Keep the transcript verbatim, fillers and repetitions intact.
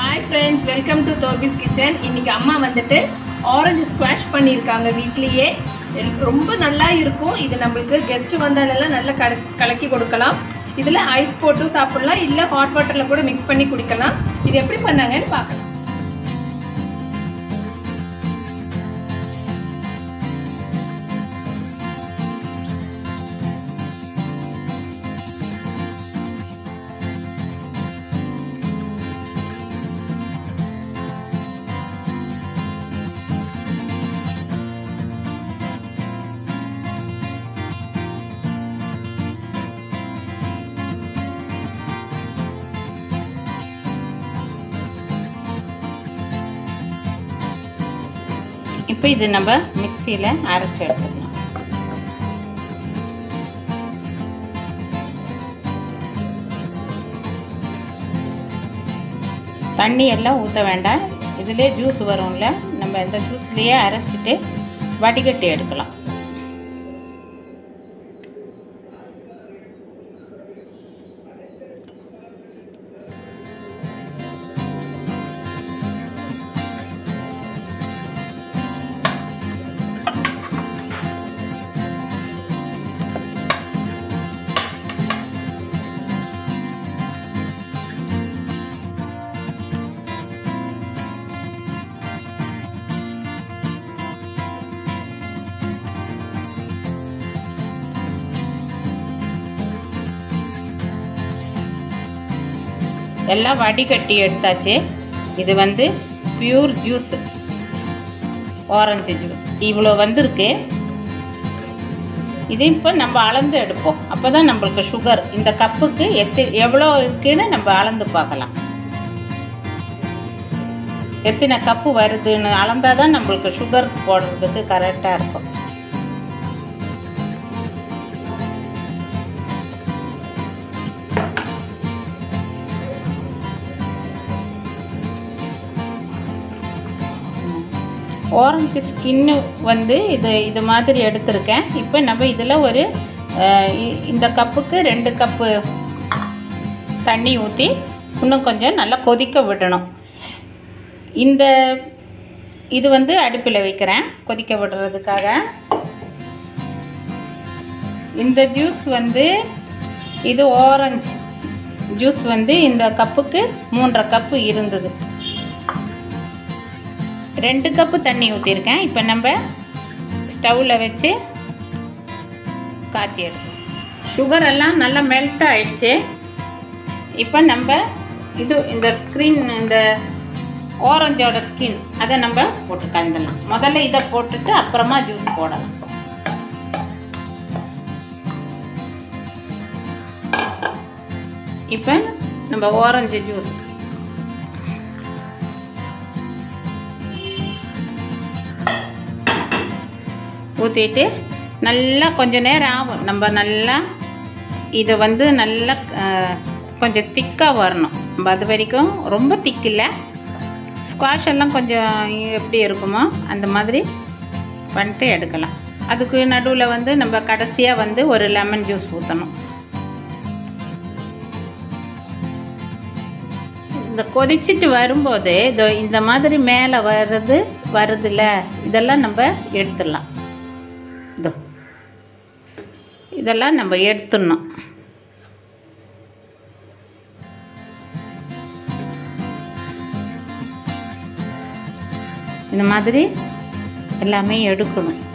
Hi friends, welcome to Tobi's Kitchen. இன்னைக்கு அம்மா வந்துட்டு ஆரஞ்சு ஸ்குவாஷ் பண்ணிருக்காங்க வீட்லயே. ரொம்ப நல்லா இருக்கும். இது நமக்கு கெஸ்ட் வந்தாலெல்லாம் நல்லா கலக்கி கொடுக்கலாம். இதுல ஐஸ் போட்டு சாப்பிடலாம் இல்ல ஹாட் வாட்டர்ல கூட மிக்ஸ் பண்ணி குடிக்கலாம். இது எப்படி பண்ணாங்கன்னு பார்க்கலாம். இப்போ இது நம்ம மிக்ஸில அரைச்சு எடுத்துக்கலாம். தண்ணி எல்லாம் ஊற்ற வேண்டாம். இதுலயே ஜூஸ் வரும்ல, நம்ம இந்த ஜூஸ்லயே அரைச்சிட்டு வடிகட்டி எடுக்கலாம். எல்லாம் வடிகட்டி எடுத்தாச்சு. இது வந்து பியூர் ஜூஸ், ஆரஞ்சு ஜூஸ் இவ்வளோ வந்திருக்கு. இது இப்போ நம்ம அளந்து எடுப்போம். அப்போ தான் நம்மளுக்கு சுகர் இந்த கப்புக்கு எத்து எவ்வளோ இருக்குன்னு நம்ம அளந்து பார்க்கலாம். எத்தனை கப்பு வருதுன்னு அளந்தால் தான் நம்மளுக்கு சுகர் போடுறதுக்கு கரெக்டாக இருக்கும். ஆரஞ்சு ஸ்கின்னு வந்து இது இது மாதிரி எடுத்திருக்கேன். இப்போ நம்ம இதில் ஒரு இந்த கப்புக்கு ரெண்டு கப்பு தண்ணி ஊற்றி இன்னும் கொஞ்சம் நல்லா கொதிக்க விடணும். இந்த இது வந்து அடுப்பில் வைக்கிறேன் கொதிக்க விடுறதுக்காக. இந்த ஜூஸ் வந்து இது ஆரஞ்சு ஜூஸ் வந்து இந்த கப்புக்கு மூன்றரை கப்பு இருந்தது. ரெண்டு கப்பு தண்ணி ஊற்றிருக்கேன். இப்போ நம்ம ஸ்டவ்வில் வச்சு காய்ச்சி எடுக்கணும். சுகர் எல்லாம் நல்லா மெல்ட் ஆயிடுச்சு. இப்போ நம்ம இது இந்த ஸ்க்ரீன் இந்த ஆரஞ்சோட ஸ்கின் அதை நம்ம போட்டு கலந்துடலாம். முதல்ல இதை போட்டுட்டு அப்புறமா ஜூஸ் போடலாம். இப்போ நம்ம ஆரஞ்சு ஜூஸ் ஊற்றிட்டு நல்லா கொஞ்சம் நேரம் ஆகும். நம்ம நல்லா இதை வந்து நல்லா கொஞ்சம் திக்காக வரணும். நம்ம அது வரைக்கும் ரொம்ப திக்கில்லை, ஸ்குவாஷ் எல்லாம் கொஞ்சம் எப்படி இருக்குமோ அந்த மாதிரி பண்ணிட்டு எடுக்கலாம். அதுக்கு நடுவில் வந்து நம்ம கடைசியாக வந்து ஒரு லெமன் ஜூஸ் ஊற்றணும். இந்த கொதிச்சுட்டு வரும்போது இதோ இந்த மாதிரி மேலே வர்றது வருதுல்ல, இதெல்லாம் நம்ம எடுத்துடலாம். இதோ இதெல்லாம் நம்ம எடுத்துடணும். இந்த மாதிரி எல்லாமே எடுக்கணும்.